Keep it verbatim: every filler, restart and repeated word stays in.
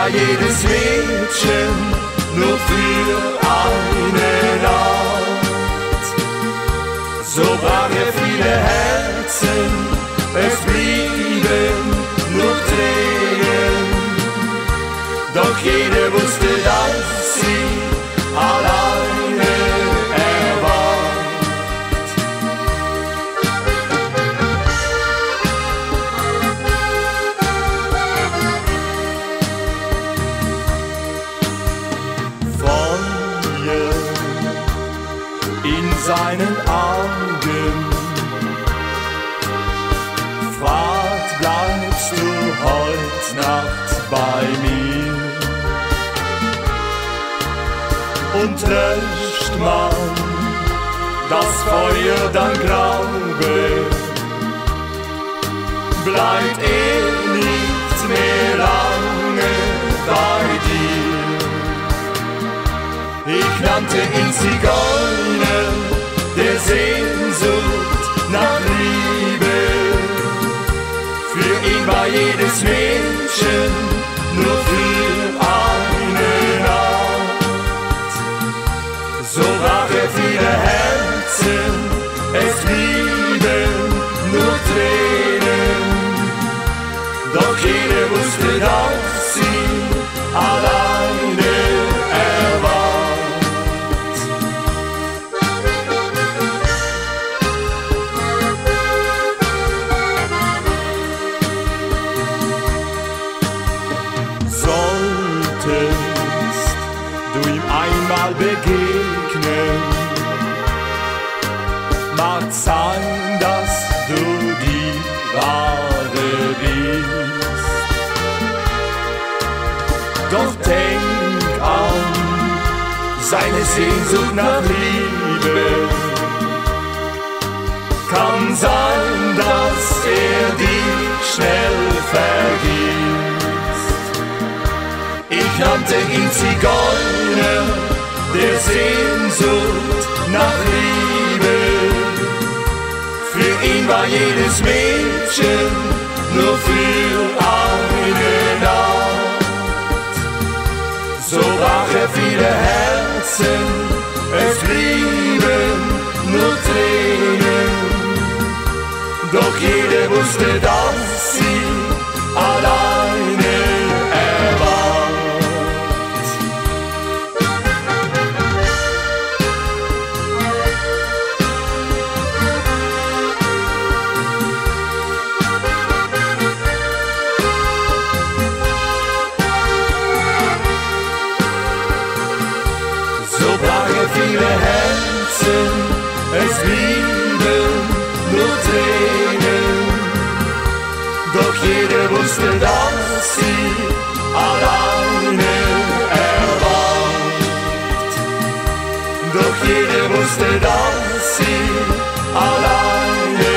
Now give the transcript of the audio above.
war jedes Mädchen nur für eine Nacht. So brach er viele Herzen, es blieben nur Tränen. Doch jeder wusste, dass sie alleine er war. Feuer in seinen Augen, fragt, bleibst du heut Nacht bei mir? Und löscht man das Feuer, dann Glaube, bleibt er nicht mehr lange bei dir. Ich nannte ihn Zigeuner, der Sehnsucht nach Liebe. Für ihn war jedes Mädchen nur für eine Nacht. So brach er viele Herzen, es blieben nur Tränen. Doch jeder wusste, dass sie alleine er war. Solltest du ihm einmal begegnen, mag sein, dass du die Wahre bist. Doch denk an seine Sehnsucht nach Liebe. Kann sein, dass er dich schnell vergisst. Ich nannte ihn Zigeuner, der Sehnsucht nach Liebe. Für ihn war jedes Mädchen nur für eine Nacht. So brach er viele Herzen, es blieben nur Tränen. Doch jeder wusste, dass sie alleine er war. Viele Herzen, es blieben nur Tränen. Doch jeder wusste, dass sie alleine er war. Doch jeder wusste, dass sie alleine